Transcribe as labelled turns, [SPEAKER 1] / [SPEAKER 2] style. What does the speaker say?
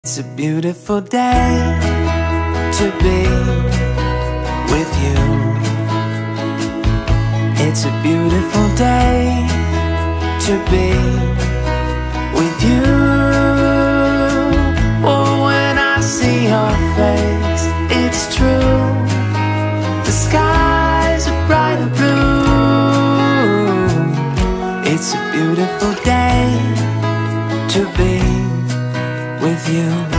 [SPEAKER 1] It's a beautiful day to be with you. It's a beautiful day to be with you. Oh, when I see your face, it's true. The skies are bright and blue. It's a beautiful day to be with you.